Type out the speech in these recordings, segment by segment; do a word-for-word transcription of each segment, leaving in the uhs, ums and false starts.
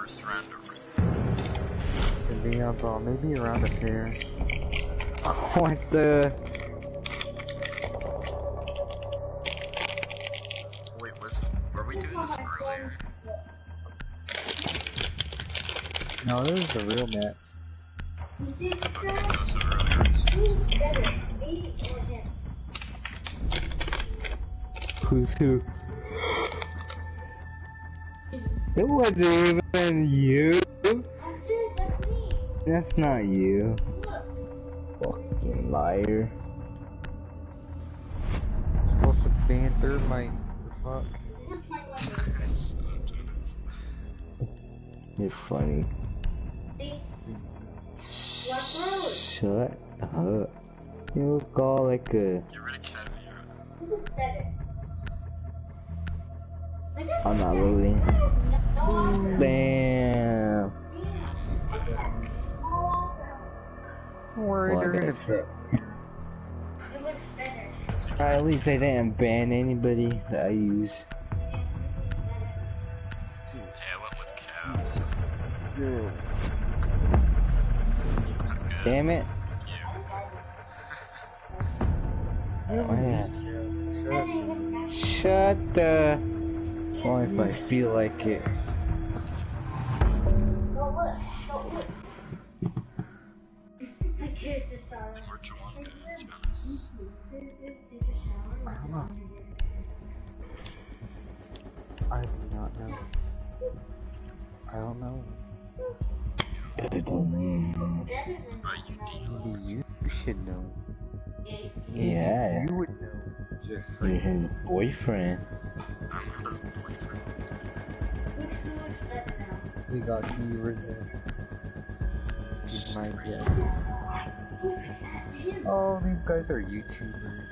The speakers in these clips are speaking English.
first round over. Could be up, uh, maybe around a fair. What the? Wait, was were we doing this earlier? No, this is the real match. Okay, no, so earlier was just... Who's who? It wasn't even you. That's not you. Fucking liar. Supposed to ban Thermite. What the fuck? You're funny. Shut up. You look all like a... Get rid of Caviar. I'm not loading. Damn. Don't worry, Well, they're gonna that's- Uh, at least they didn't ban anybody that I use. Yeah, I went with Cavs. Good. Damn it. Thank Oh, yeah. Shut the... It's only if I feel like it. Where'd you want to go, Jonas? I don't know. I do not know. I don't know. I don't know. Bro, you do. Maybe you should know. Yeah, You would know. you're his boyfriend. I'm not his boyfriend. We got the original. He's my guest. Oh, these guys are YouTubers.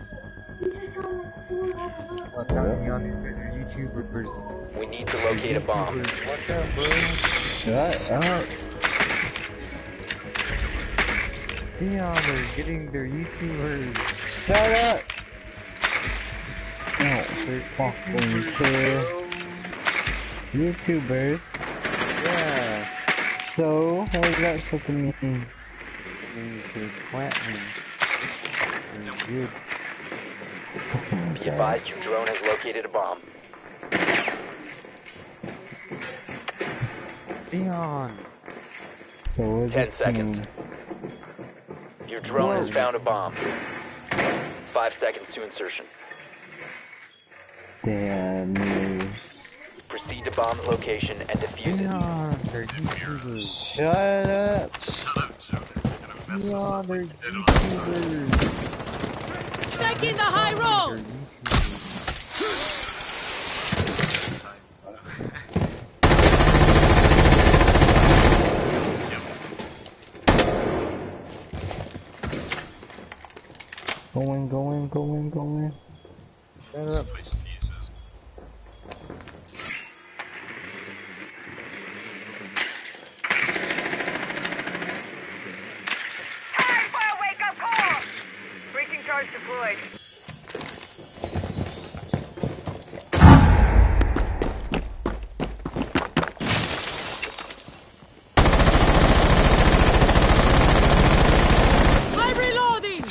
I'm telling you, these guys are YouTubers. We need to locate a bomb. What's up, bro? Shut up. Yeah, they're getting their YouTubers. Shut up. No, they fucking care. YouTubers. Yeah. So, what is that supposed to mean? They, they plant me. They're good. Be advised your drone has located a bomb. Dion. So, what does Ten this seconds. mean? Your drone has found a bomb. Five seconds to insertion. Damn news. Proceed to bomb location and defuse it. Dion, they're YouTubers. Shut up. Shut up, Jonas. You're gonna mess us Dion, up they're like you did on YouTubers. Taking the high road! They're YouTubers. Go in, go in, go in, go in. Shut This up. place fuses. Time for a wake-up call! Breaching charge deployed. I'm reloading!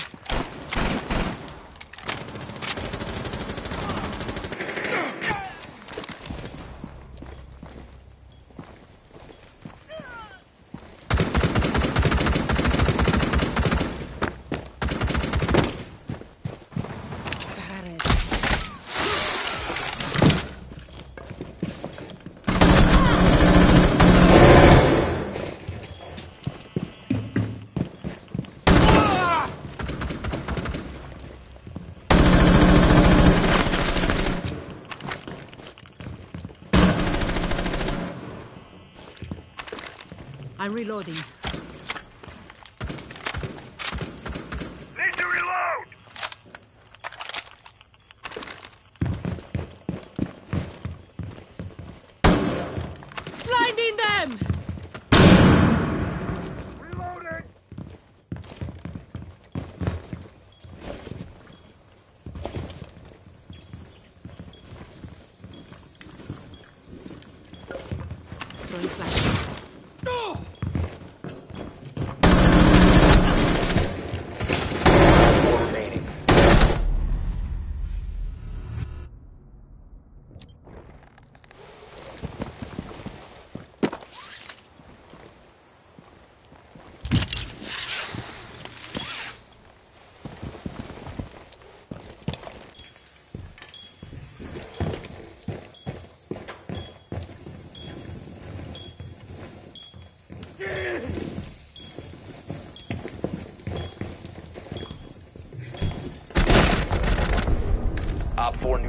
I'm reloading. Need to reload! Blinding them! Reloading! Throwing flash.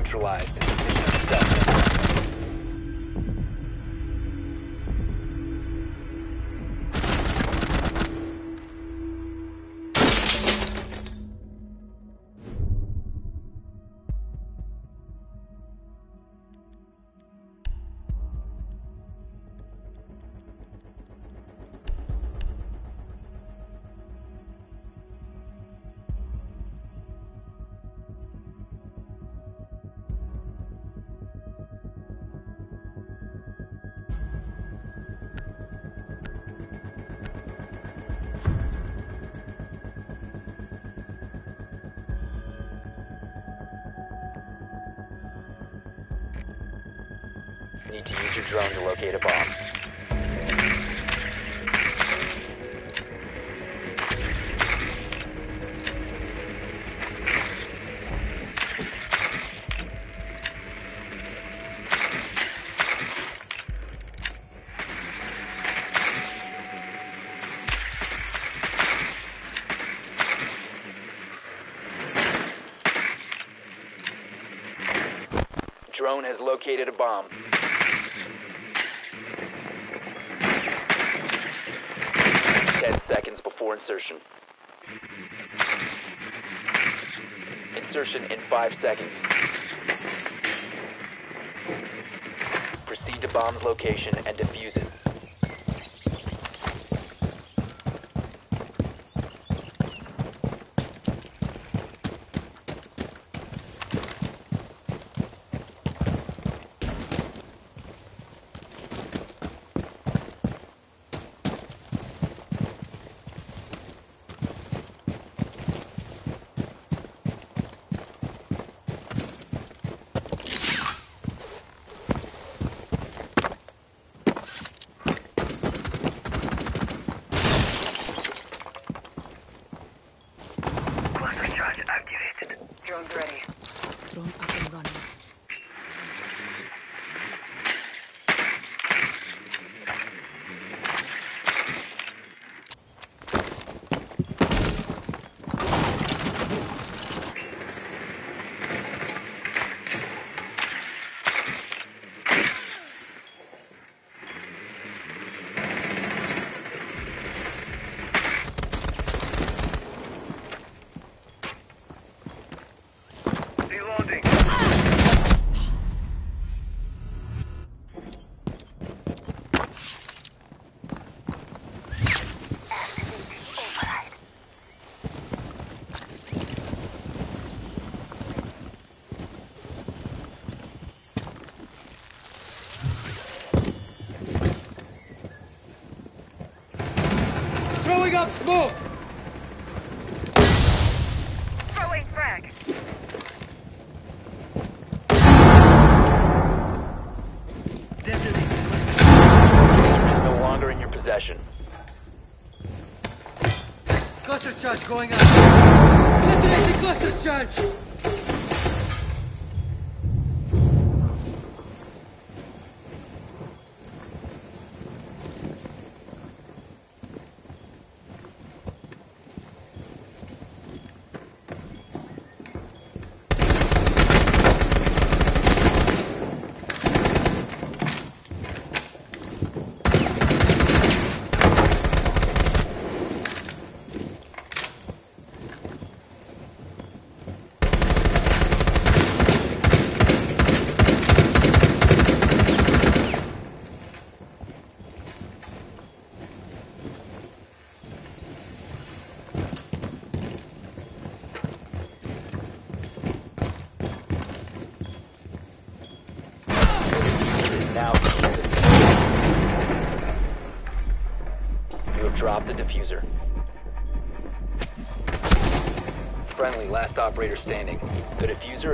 neutralized. Mission successful. Need to use your drone to locate a bomb. Drone has located a bomb. Ten seconds before insertion. Insertion in five seconds. Proceed to bomb's location and defuse it. Drone's ready. Drone up and running. Reloading. Throwing up smoke! Throwing frag. Is no longer in your possession. Cluster charge going up! Detonating cluster charge! Now you have dropped the diffuser. Friendly, last operator standing. The diffuser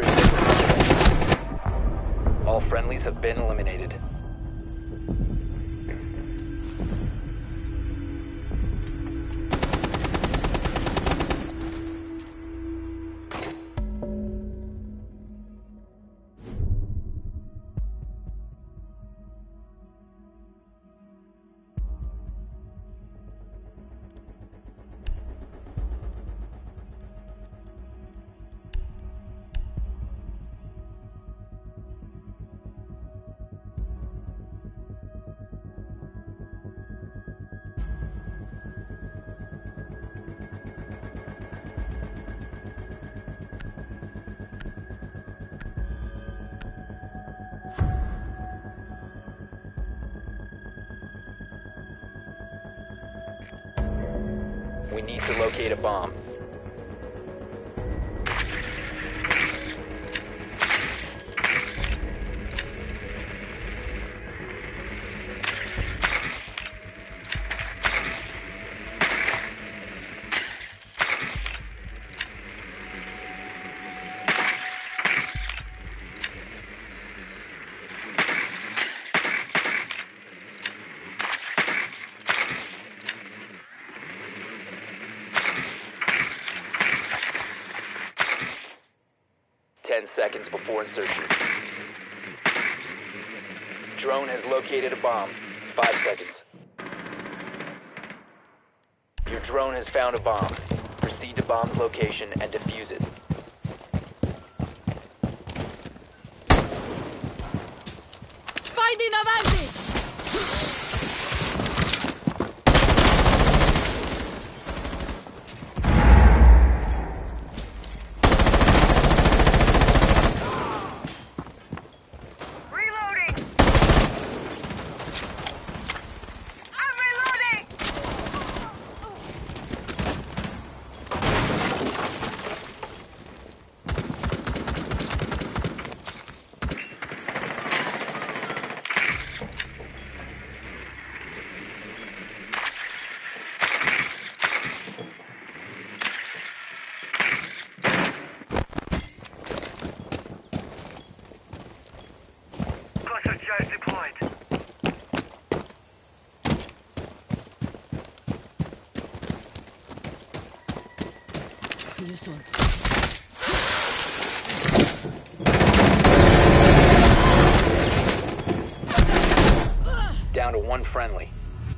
is... All friendlies have been eliminated. We need to locate a bomb. Ten seconds before insertion. Drone has located a bomb. Five seconds. Your drone has found a bomb. Proceed to bomb's location and defuse it. Finding avanti! Reloading! I'm reloading! Cluster charge deployed. See you soon. Down to one friendly.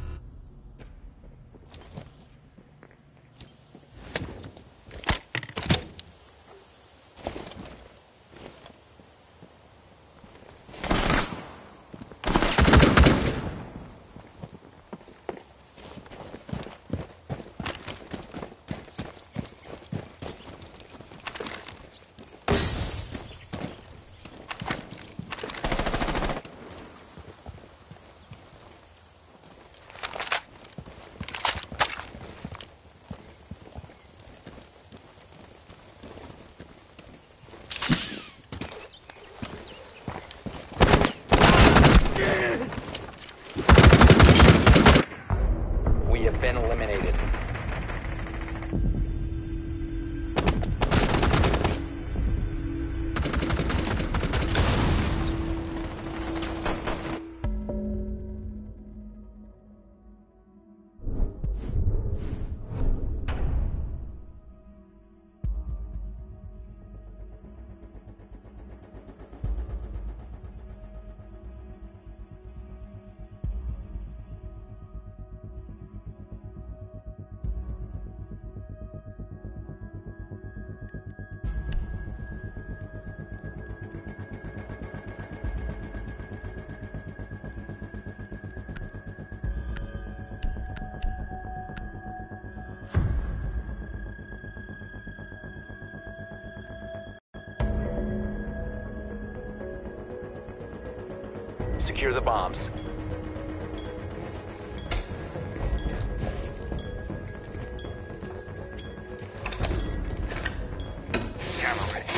We have been eliminated. Secure the bombs. Camera ready.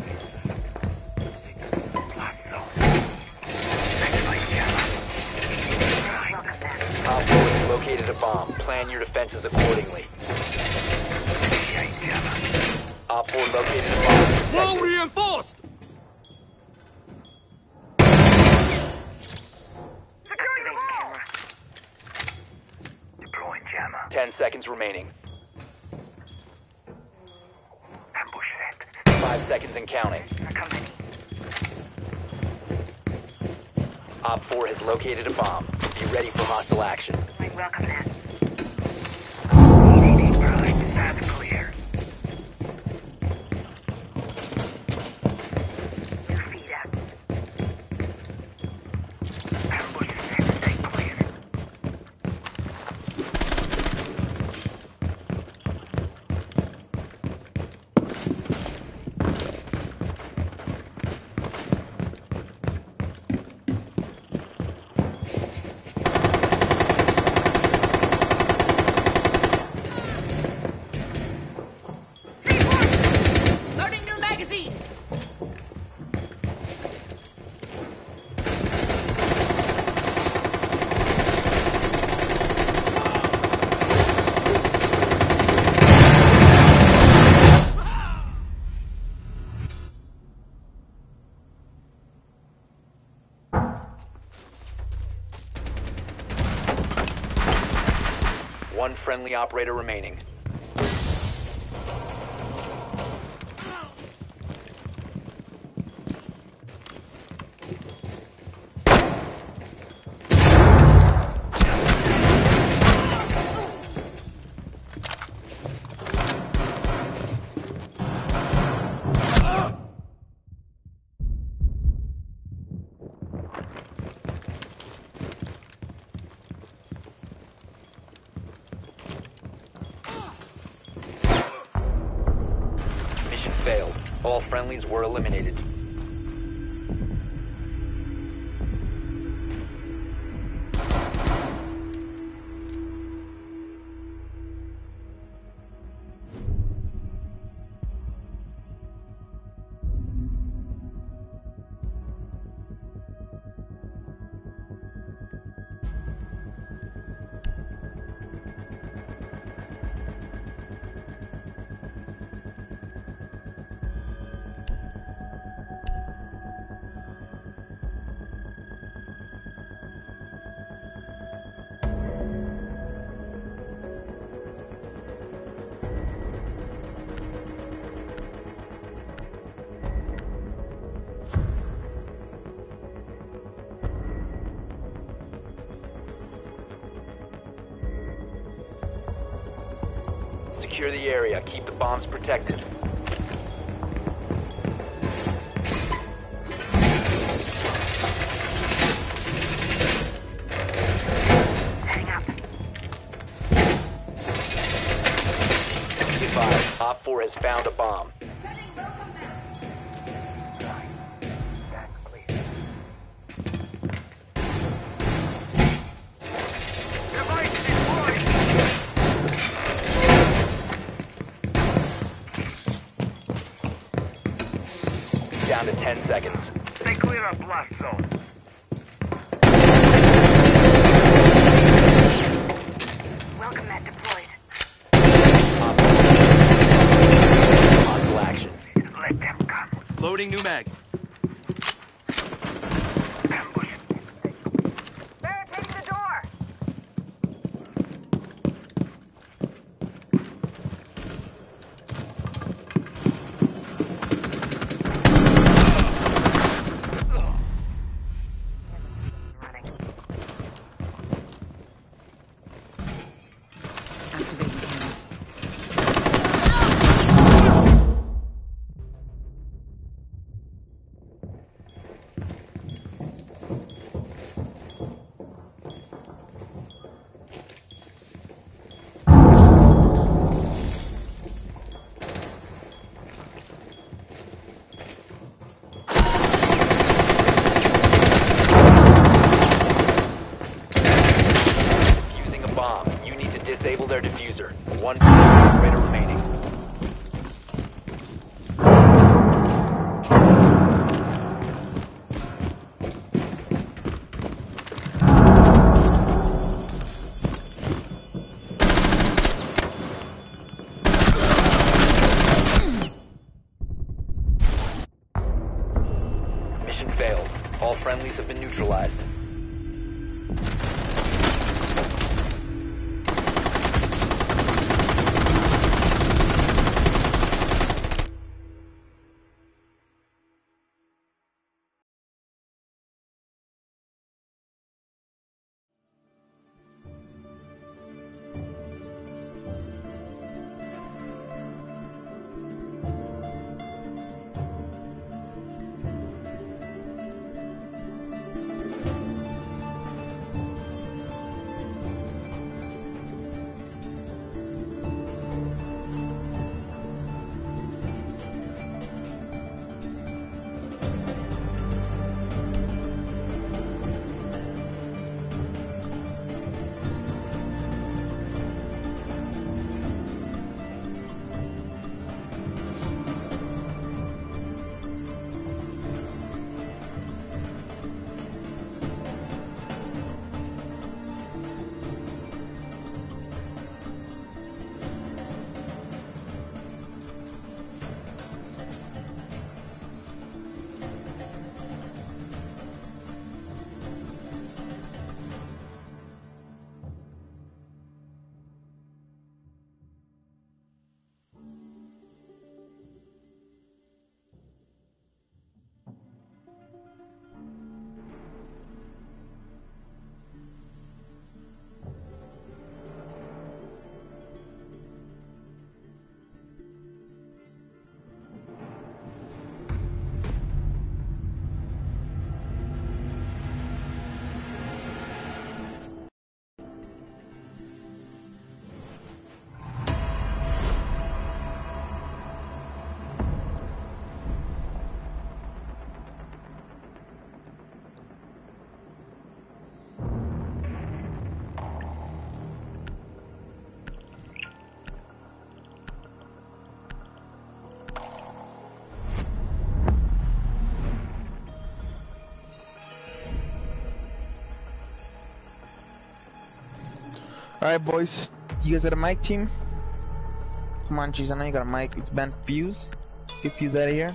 Op four has located a bomb. Plan your defenses accordingly. Op four located a bomb. Wall reinforced! Securing the wall! Deploying jammer. Ten seconds remaining. Ambush set. Five seconds and counting. Company. Op four has located a bomb. Be ready for hostile action. We welcome that. E D D prime. That's clear. Two feet up. Ambush set. Stay clear. One friendly operator remaining. Failed. All friendlies were eliminated. Secure the area. Keep the bombs protected. Hang up. Five. Op four has found a bomb. Down to ten seconds. Stay clear of blast zone. Welcome mat deployed. Hostile action. Let them come. Loading new mag. Ambush. Barricade the door. Disable their diffuser. One operator remaining. Mission failed. All friendlies have been neutralized. Alright, boys. You guys got a mic, team? Come on, jeez. I know you got a mic. It's been Fuse. Get Fuse out of here.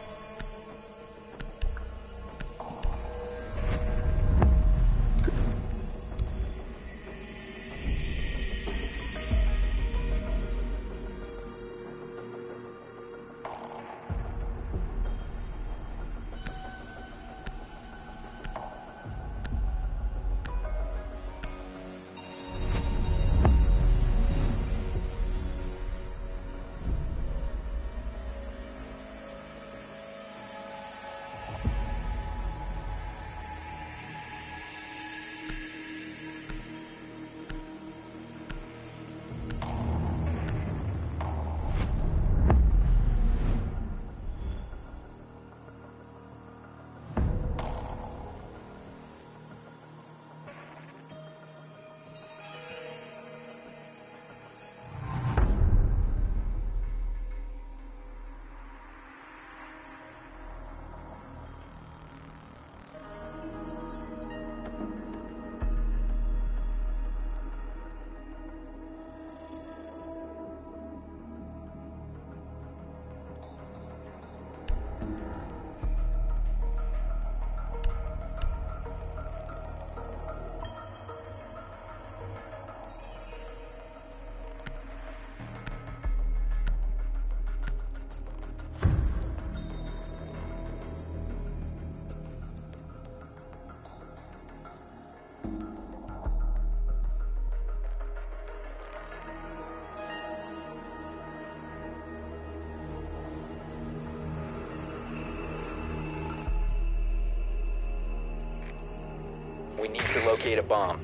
We need to locate a bomb.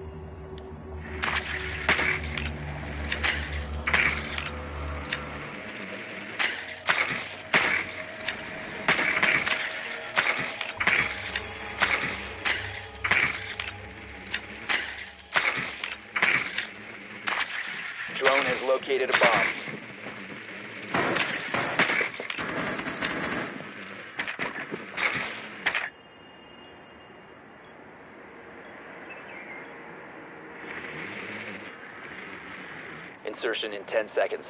Drone has located a bomb. Insertion in ten seconds.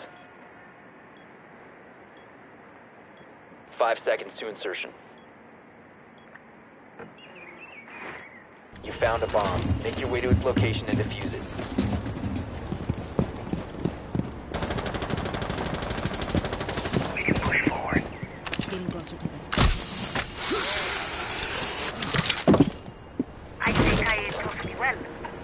Five seconds to insertion. You found a bomb. Make your way to its location and defuse it. We can push forward. Getting closer to this. I think I ate perfectly well.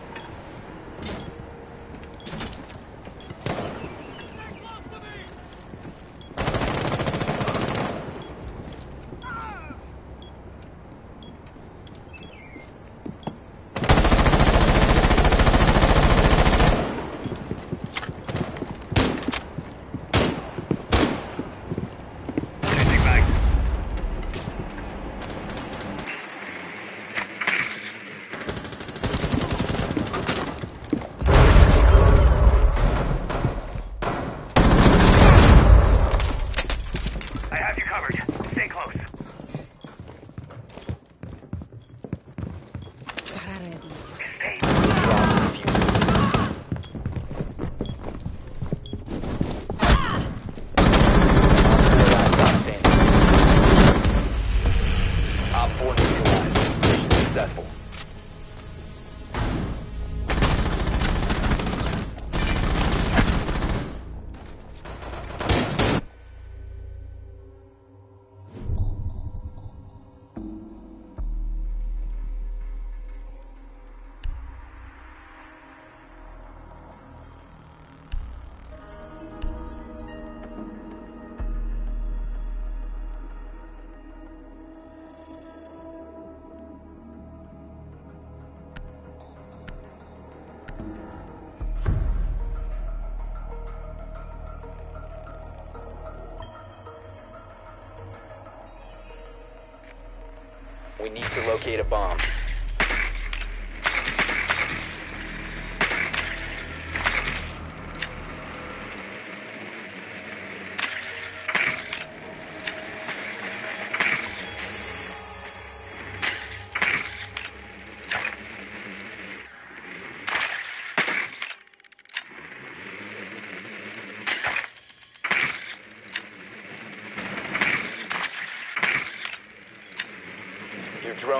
We need to locate a bomb.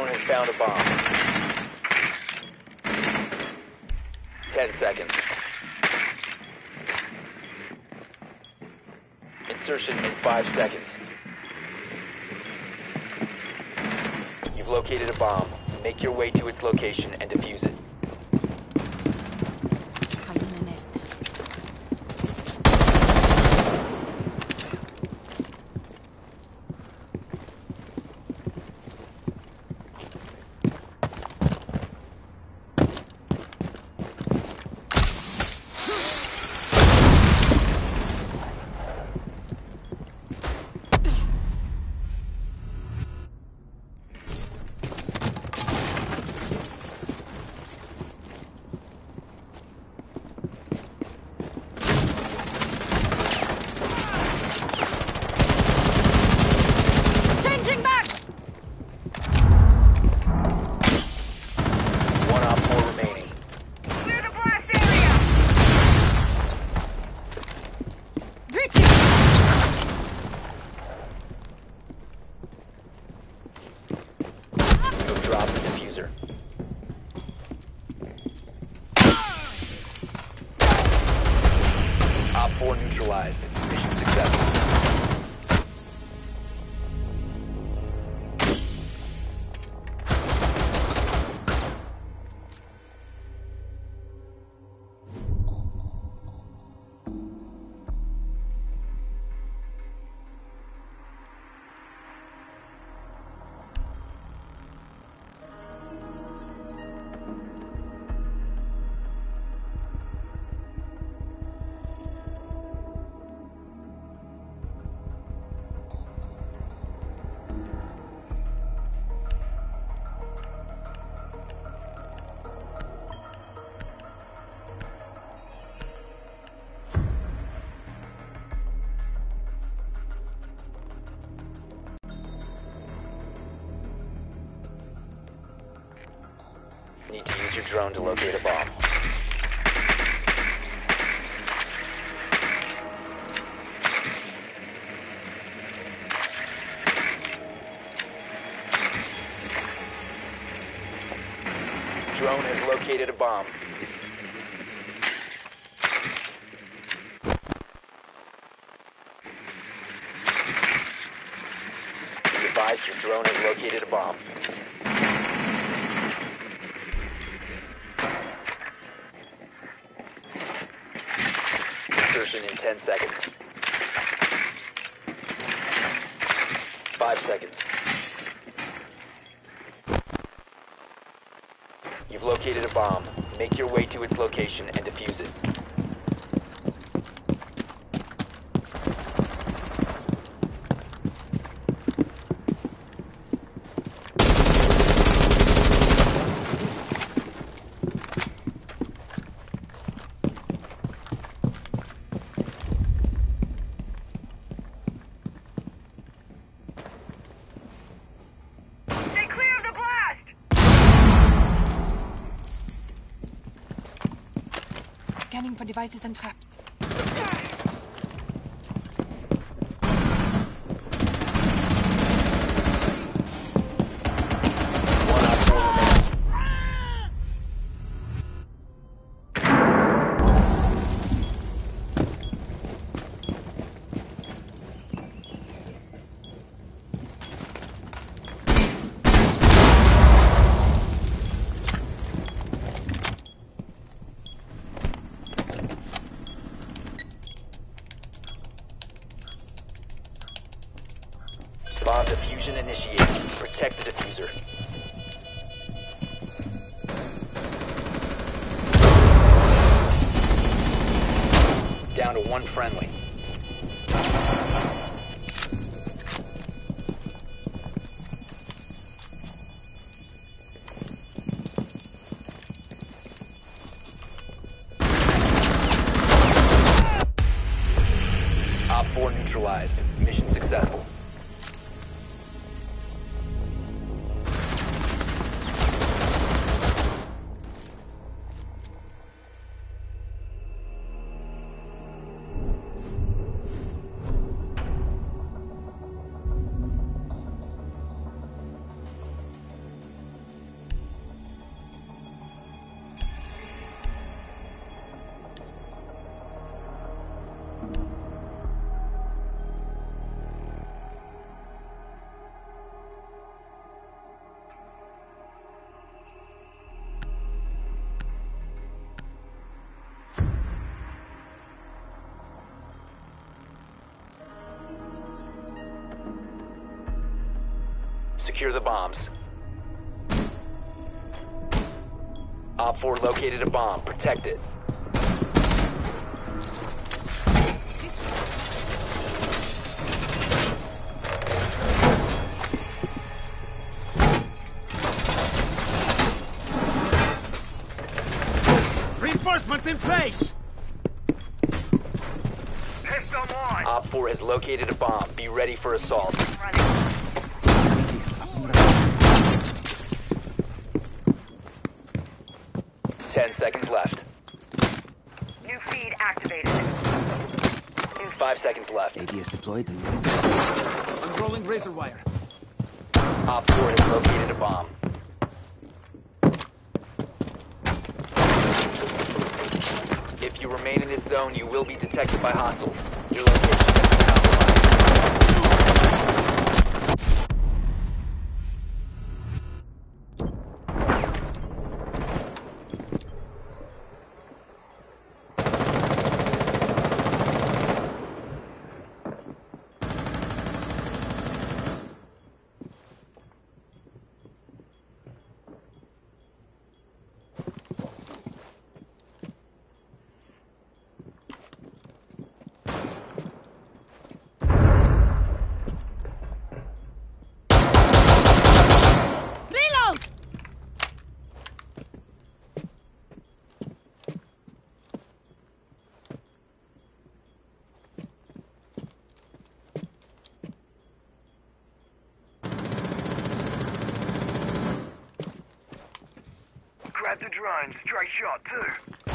drone has found a bomb. Ten seconds. Insertion in five seconds. You've located a bomb. Make your way to its location and defuse it. Hay un nest. Changing backs! One op four remaining. Clear the blast area! Breaching! You have dropped the diffuser. Op four neutralized. Mission successful. Need to use your drone to locate a bomb. Drone has located a bomb. Be advised, your drone has located a bomb. Insertion in ten seconds. Five seconds. You've located a bomb. Make your way to its location and defuse it. Stay clear of the blast! Scanning for devices and traps. One op four remaining. Bomb diffusion initiated. Protect the diffuser. Down to one friendly. Op four neutralized. Mission successful. secure the bombs. Op four located a bomb. Protect it. Reinforcements in place! Pistol on. Op four has located a bomb. Be ready for assault. Running. Ten seconds left. New feed activated. New Five seconds left. A D S deployed and ready. Unrolling razor wire. Op four has located a bomb. If you remain in this zone, you will be detected by hostiles. Your location has been compromised. Reload! Grab the drone. Straight shot too.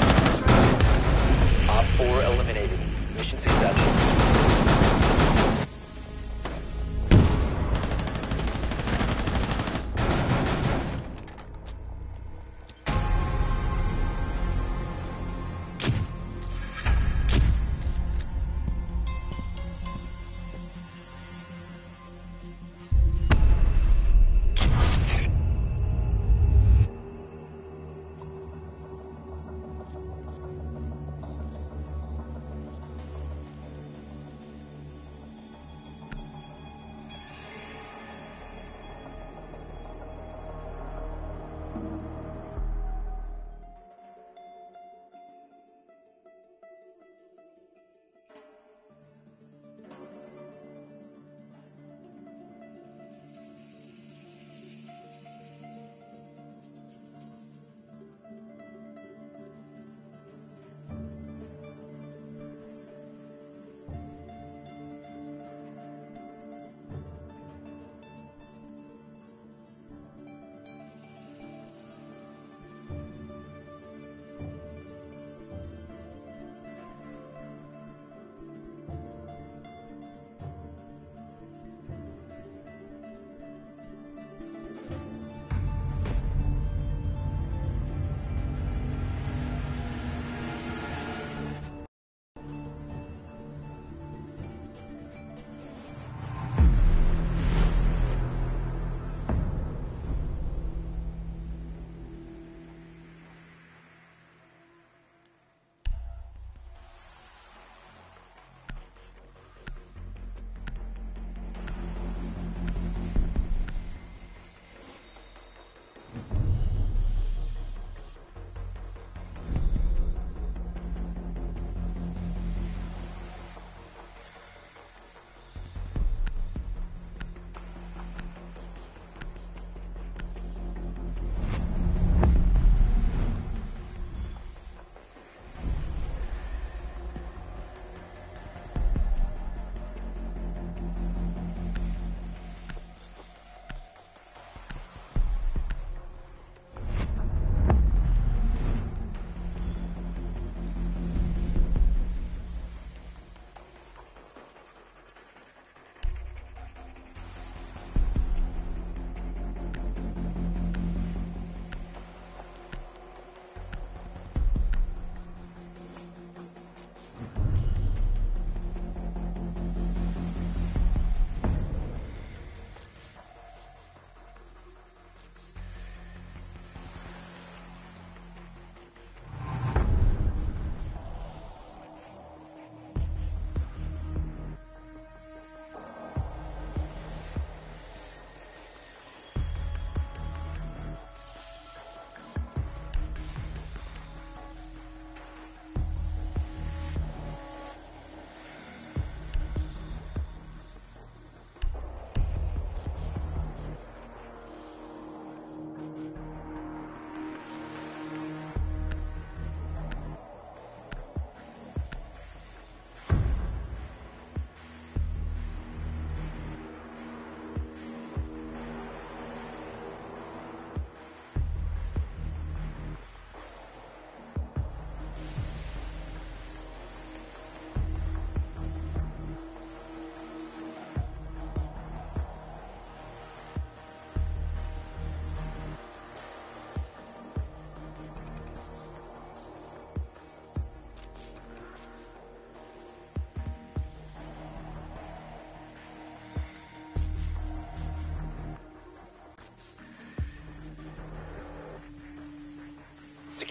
Op four eliminated. Mission successful.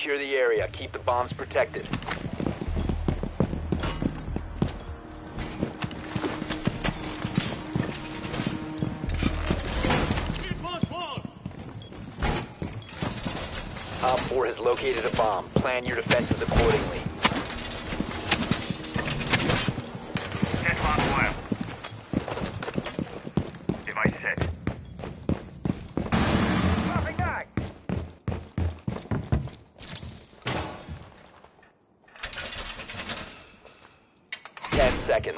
Secure the area. Keep the bombs protected. Op four has located a bomb. Plan your defenses accordingly. Set lock wire. Device set. Dropping back. Ten seconds.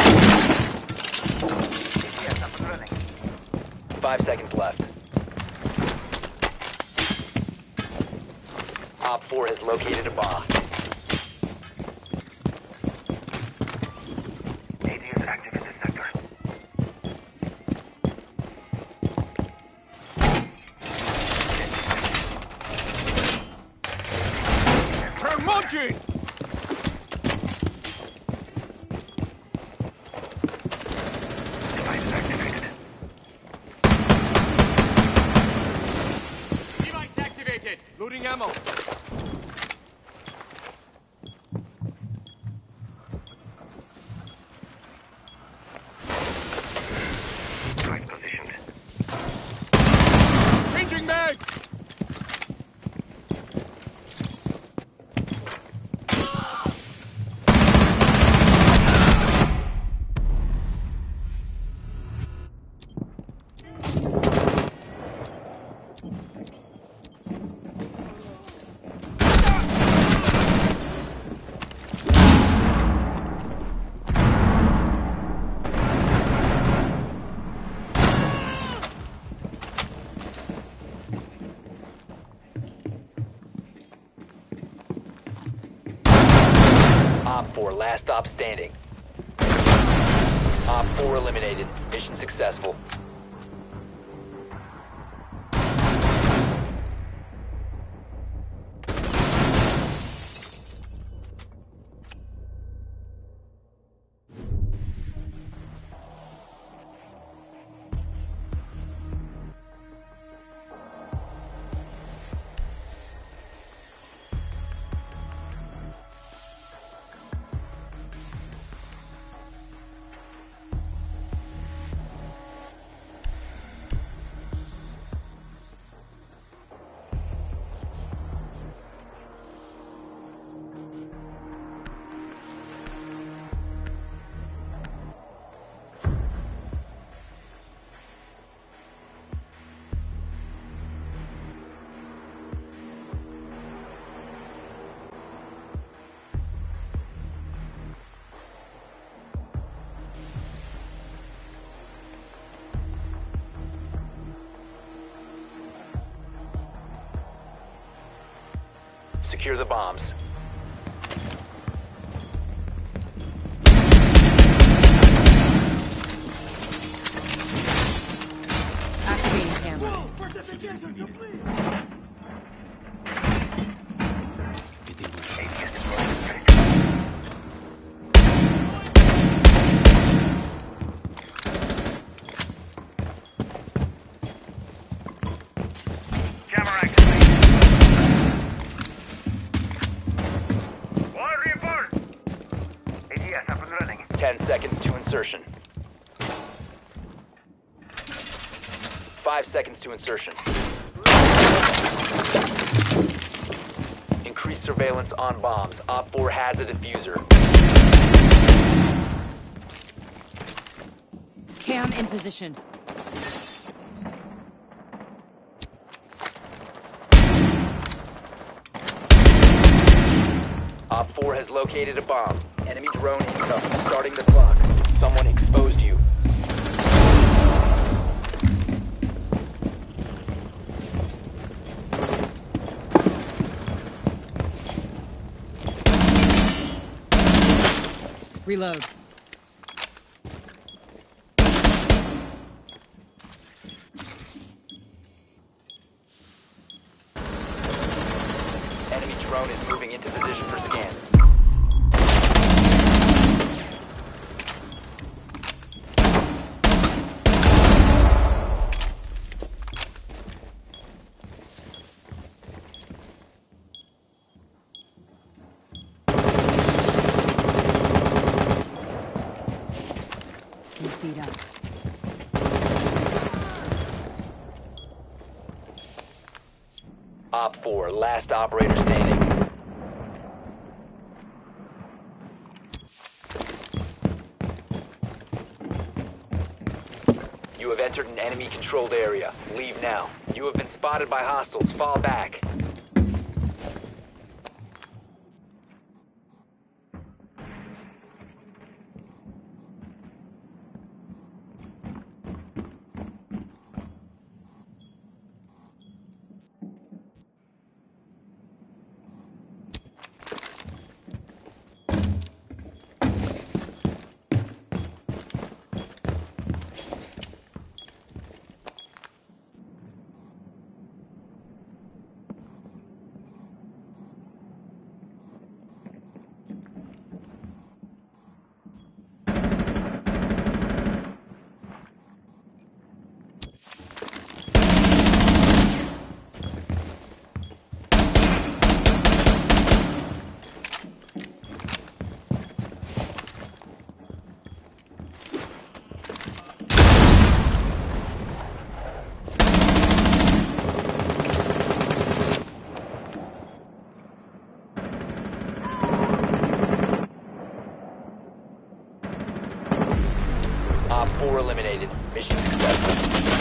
Yes, up and running. Five seconds left. Op four has located a bomb. A D is active in the sector. Turn munching! Device activated. Device activated! Loading ammo. Device positioned. Changing mag! Op four, last stop standing. Op four eliminated. Mission successful. Secure the bombs. Activating camera. A D is deployed. Jammer activated. Wall reinforced. A D S up and running. Ten seconds to insertion. Five seconds to insertion. Increased surveillance on bombs. Op four has a diffuser. Cam in position. Op four has located a bomb. Enemy drone incoming. Starting the clock. Someone exposed you. Reload. Enemy drone is moving into position for scan. four, last operator standing. You have entered an enemy-controlled area. Leave now. You have been spotted by hostiles. Fall back. Op four eliminated. Mission successful.